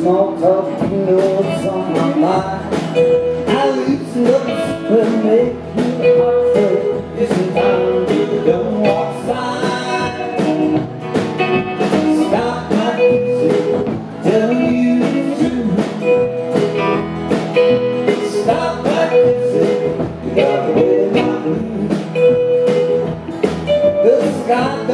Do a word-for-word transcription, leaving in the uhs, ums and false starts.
small talk, you know what's on my mind. I loosen up and make you heartfelt. It's the time you don't walk side. Stop my kissing, telling you the truth. Stop my kissing, you got away my blues. The sky